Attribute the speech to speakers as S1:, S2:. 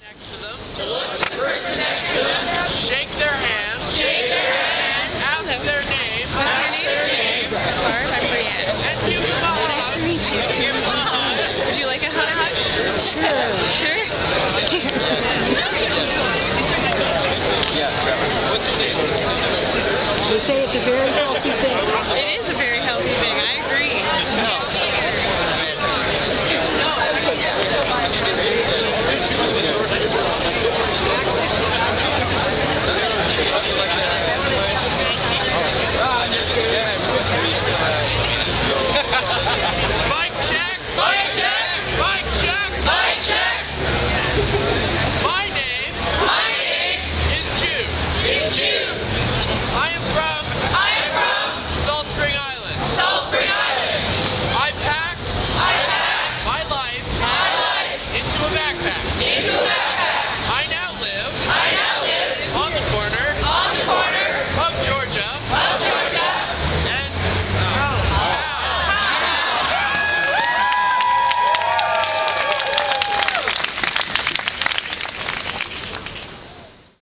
S1: Next to them. Shake their hand. Ask their name.
S2: Barb, I'm Brienne.
S1: And give them a hug.
S2: Nice to meet you. Would you like a hug? Sure.
S3: They say it's a very healthy thing.